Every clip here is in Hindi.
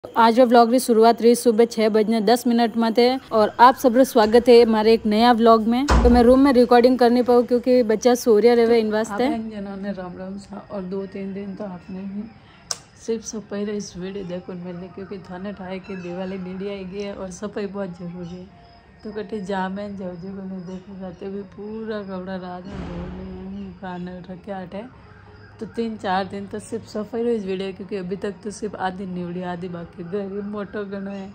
आज व्लॉग की शुरुआत रही सुबह 6:10 में थे और आप सबका स्वागत है हमारे एक नया व्लॉग में। तो मैं रूम में रिकॉर्डिंग कर नहीं पाऊँ क्योंकि बच्चा सो रहे इन वास्ते। जिन्होंने राम राम सा और 2-3 दिन तो आपने ही सिर्फ सफाई रही इस वीडियो देखो मैंने, क्योंकि थाने ठाए कि दिवाली नीडी आई गई है और सफाई बहुत जरूरी है। तो कटे जामे जाओ जो को नहीं देखो रहते भी पूरा कपड़ा रात में धो खाने रखे आटे। तो 3-4 दिन तो सिर्फ सफाई रही इस वीडियो, क्योंकि अभी तक तो सिर्फ आधी निवड़ी आधी बाकी गरीब मोटो गणो है।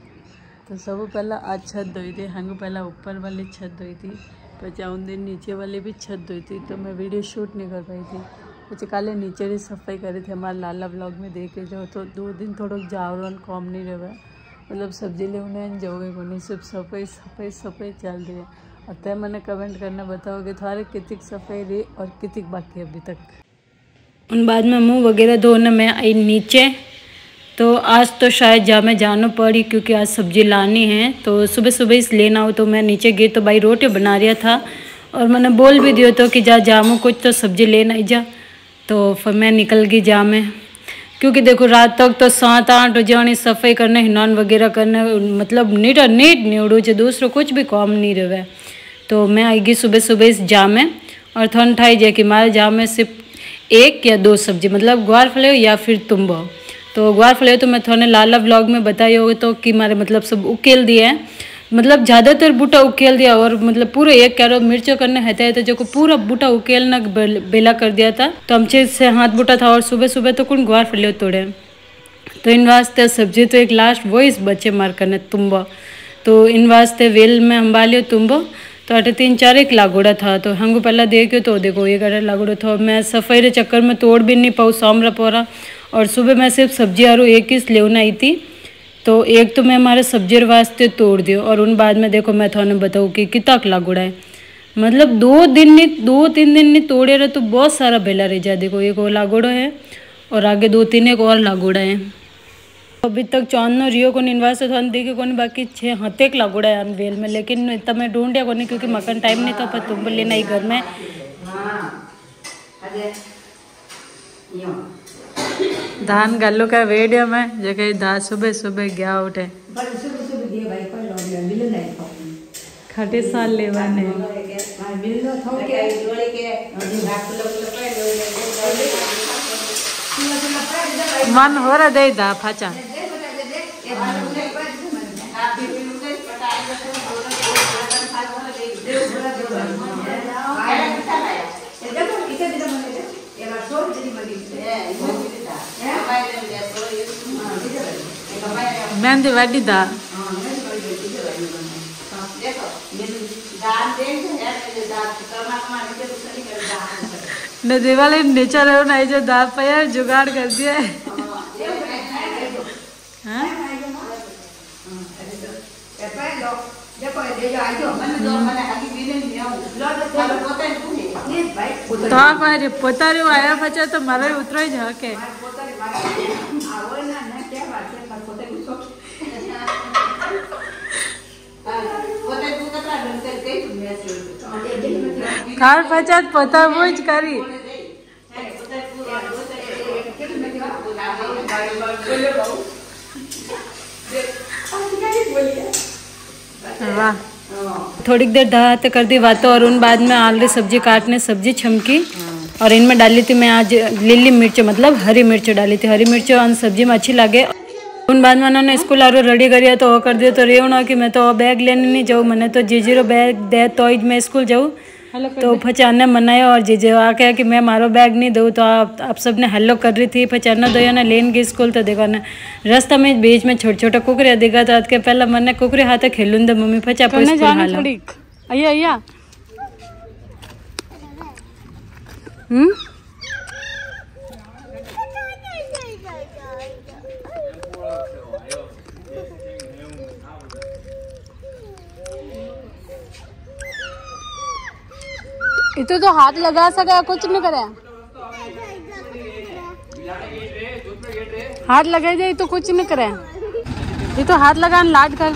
तो सब पहला आज छत धोई थी, हंग पहला ऊपर वाली छत धोई थी, पचे उन दिन नीचे वाली भी छत धोई थी। तो मैं वीडियो शूट नहीं कर पाई थी। पचे काले नीचे की सफाई करी थी, हमारे लाला ब्लॉग में देखे जाओ। तो 2 दिन थोड़ा जावरण कम नहीं रहा, मतलब सब्जी लेने जाओगे को नहीं, सिर्फ सफाई सफाई सफाई चल रही है। और तय मैंने कमेंट करना बताओ कि तुम्हारे कितनी सफाई रही और कितनी बाकी अभी तक। उन बाद में मुंह वगैरह धोने में आई नीचे। तो आज तो शायद जा मैं जाना पड़ी क्योंकि आज सब्जी लानी है। तो सुबह सुबह इस लेना हो तो मैं नीचे गई तो भाई रोटी बना रहा था और मैंने बोल भी दिया तो कि जा जामो कुछ तो सब्जी लेना ही जा। तो फिर मैं निकल गई जा में, क्योंकि देखो रात तक तो 7-8 बजे आनी सफाई करने हिनान वगैरह करने, मतलब नीट निवड़ू जो दूसरों कुछ भी काम नहीं रहे। तो मैं आई गई सुबह सुबह इस जा में और थन ठाई जाए कि हमारे जा में सिर्फ 1 या 2 सब्जी, मतलब ग्वार फले या फिर तुम्बो। तो ग्वार फले तो मैं थोड़े लाला व्लॉग में बताई होगी तो कि मारे मतलब सब उकेल दिया है, मतलब ज़्यादातर बूटा उकेल दिया और मतलब पूरे 1 कैरो मिर्चों करने रहता है तो जो को पूरा बूटा उकेलना बेला कर दिया था। तो हम चीज से हाथ बूटा था और सुबह सुबह तो कौन ग्वार फले तोड़े। तो इन वास्ते सब्जी तो एक लास्ट वो इस बच्चे मार करने तुम्बो। तो इन वास्ते वेल में हम बालियो तुम्बो। तो 3-4 एक लागोड़ा था। तो हंगू पहला देखो तो देखो एक अड़ा लागोड़ा था। मैं सफाई के चक्कर में तोड़ भी नहीं पाऊँ सामरा पोरा। और सुबह मैं सिर्फ सब्जी आरू 1 ही लेना आई थी, तो एक तो मैं हमारे सब्जी वास्ते तोड़ दियो। और उन बाद में देखो मैं थाने बताऊँ कि कितना लागोड़ा है, मतलब 2-3 दिन नहीं तोड़े रहे तो बहुत सारा बेला रह जाए। देखो एक और लागोड़ा है और आगे 2-3 एक और लागोड़ा है। अभी तक चौनो रियो को निवास तो देखे को बाकी 6 हतेक लागोड़ा है वेल में, लेकिन इतना मैं ढूंढिया को नहीं क्योंकि मकान टाइम नहीं था। पर तुम लेना ही घर में धान गल्लू का वीडियो में जगह दा सुबह सुबह गया उठे खटे साल लेवाने मन हो रहा दे दा फाचा मेहंदी वाड़ी दा न दिवाली नीचे रहो ना जो दाल पाया जुगाड़ कर दिया है। तो पोता रे आया बचा तो मारा उतरो ही झाके खार पचात पोता वो करी वाह। थोड़ी देर दात कर दी बातों और उन बाद में आलू सब्जी काटने सब्जी छमकी और इनमें डाली थी मैं आज लिली मिर्च, मतलब हरी मिर्च डाली थी। हरी मिर्च और सब्जी में अच्छी लगे। उन बाद में उन्होंने स्कूल आरो रेडी करिया तो वो कर दिया। तो रेव ना कि मैं तो बैग लेने नहीं जाऊँ, मैंने तो जीजीरो बैग दे तो मैं स्कूल जाऊँ। तो फचाने मनाया और जीजे आके कि मैं मारो बैग नहीं दूँ। तो आप सब ने हेलो कर रही थी। फचाना दो ना लेन गई स्कूल। तो देखो ना रास्ता में बीच में छोटे छोटे कुकरे दिखा था के पहला मैंने कुकरे हाथ खेलूं दे मम्मी फचा पर अया इतो तो हाथ लगा सका कुछ नहीं करे, हाथ लगा जाए तो कुछ नहीं करे। ये तो हाथ लगा लाड कर।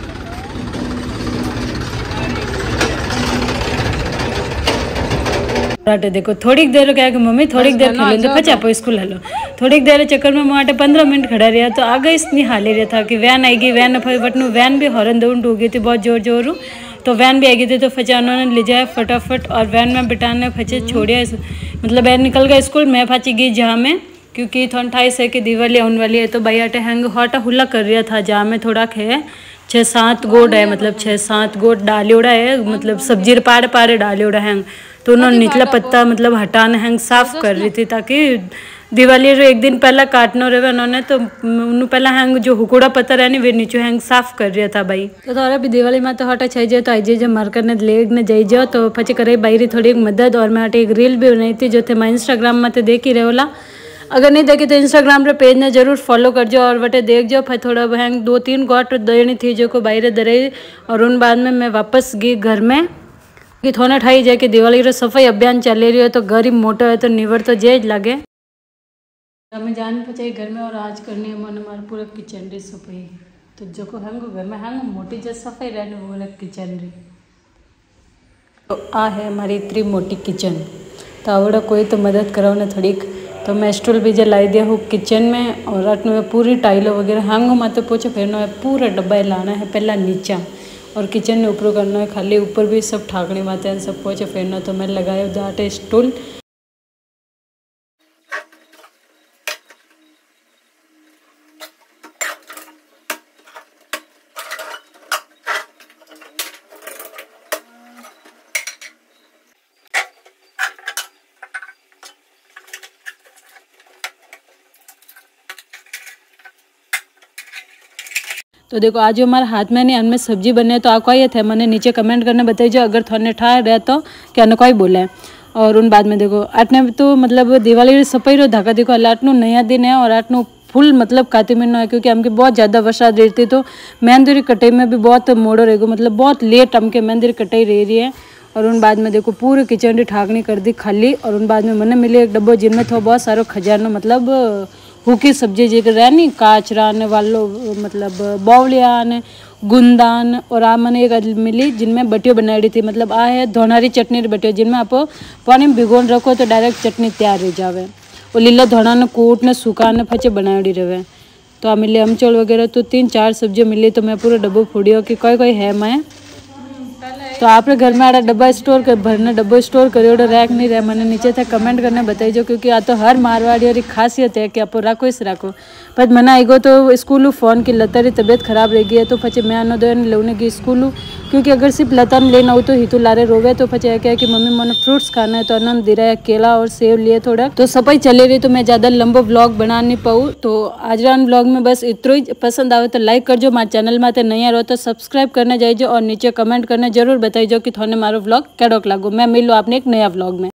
राटे देखो थोड़ी देर क्या कि मम्मी थोड़ी देर खेलो तो पचा आप स्कूल हलो थोड़ी देर चक्कर में माटे 15 मिनट खड़ा रहा तो आगे इतनी हाले रहा था कि वैन आएगी वैन बटनू वैन भी हॉर्न दौड़ हो गई थी बहुत जोर जोर तो वैन भी आ गई थी तो फचा उन्होंने ले जाया फटाफट और वैन में बिठाने फचे छोड़िया मतलब वैन निकल गया स्कूल मैं फाची गई जहाँ में क्योंकि 28 है कि दिवाली आने वाली है तो भाई आटे हैंग हॉटा हुला कर रहा था जहाँ में थोड़ा खे 6-7 गोड है मतलब 6-7 गोड डालियोड़ा है मतलब सब्जी पाड़े पाड़े डालियोड़ा हैंग तो उन्होंने निचला पत्ता मतलब हटाना हैंग साफ कर रही थी ताकि दिवाली रो एक दिन पहला काटना रहे उन्होंने तो उन्होंने पहला हैंग जो हुकुड़ा पत्ता रहने वे नीचे हैंग साफ कर रहा था भाई तो थोड़ा भी दिवाली में तो हटा चाहिए जाए तो आई जाए मार्केट ने लेग ने जाई जाओ तो पचे करे बाहरी थोड़ी मदद और मैं हटे एक रील भी बनाई थी जो थे मैं इंस्टाग्राम में तो देख ही रहे वाला अगर नहीं देखे तो इंस्टाग्राम पे पेज ने जरूर फॉलो कर जाओ और बटे देख जाओ फिर थोड़ा हैंग 2-3 गोट देनी थी जो को बाहर दरे और उन बाद में मैं वापस गई घर में कि थोड़ा ठाई जाए कि दिवाली रो सफाई अभियान चल रही है तो घर ही मोटो है तो निवर तो जेज लगे हमें जान पचाई घर में और आज करनी है मन हमारा पूरा किचन री सफाई तो जो को हम घर में हम मोटी जो सफाई रहने वो वाला किचन री तो आ है हमारी इतनी मोटी किचन तो आवड़ा कोई तो मदद कराओ ना थोड़ी तो मैं स्टूल भी जो लाई दिया हूँ किचन में और रात में पूरी टाइलों वगैरह हांगो मत पोछो फेरना है पूरा डब्बा लाना है पहला नीचा और किचन में ऊपर करना है खाली ऊपर भी सब ठाकनी माते हैं सब पोछे फेरना तो मैं लगाया दाटे स्टूल तो देखो आज जो हमारे हाथ में नहीं अनमें सब्जी बने तो आपको ये थे मैंने नीचे कमेंट करने बताइए अगर थोड़े ठा रहे तो क्या न कोई बोले और उन बाद में देखो आटने तो मतलब दिवाली सफाई रो धाका देखो आटनू नया दिन है और आटनू फुल मतलब काती महीना है क्योंकि हमके बहुत ज़्यादा बरसात रहती तो मेहंदी कटाई में भी बहुत मोड़ो रहेगा मतलब बहुत लेट हमके मेहंदी कटाई रही है और उन बाद में देखो पूरे किचन की ठाकनी कर दी खाली और उन बाद में मैंने मिले एक डब्बो जिनमें थोड़ा बहुत सारो खजानो मतलब हुकी सब्जी जिक्र है नी काचरा ने वालो मतलब बावलिया ने गुंदान और आ मैंने एक मिली जिनमें बटियो बनाई थी मतलब आ है धोनारी चटनी बटियो जिनमें आप पानी में भिगोन रखो तो डायरेक्ट चटनी तैयार रह जावे और लीला धोना ने कूट ने सूखा ने फचे बनाई रहे तो आ मिले अमचोल वगैरह तो 3-4 सब्जियाँ मिली तो मैं पूरा डब्बो फोड़ियो कि कोई कोई है मैं तो आपने घर में आड़ा डब्बा स्टोर कर भरना डब्बो स्टोर करियो रैक नहीं रहे मैंने नीचे था कमेंट करने बताइए क्योंकि आ तो हर मारवाड़ी और एक खासियत है कि आप राखो इस राखो पर मना आएगो तो स्कूल फ़ोन की लता री तबीयत खराब रह गई है तो पचे मैं आनो दो लेने की स्कूल क्योंकि अगर सिर्फ लता में लेना हो तो हितू लारे रोवे तो पचे क्या है कि मम्मी मैंने फ्रूट्स खाना है तो आनंद दे रहा है केला और सेब लिए थोड़ा तो सफाई चले रही तो मैं ज़्यादा लंबा व्लॉग बना नहीं पाऊँ तो आज रान व्लॉग में बस इतना ही पसंद आवे तो लाइक कर जो हमारे चैनल में तो नया रहो तो सब्सक्राइब करने जाइए और नीचे कमेंट करने जरूर बताइए कि थोने मारो व्लॉग कैडोक लागो मैं मिलूँ आपने एक नया व्लॉग में।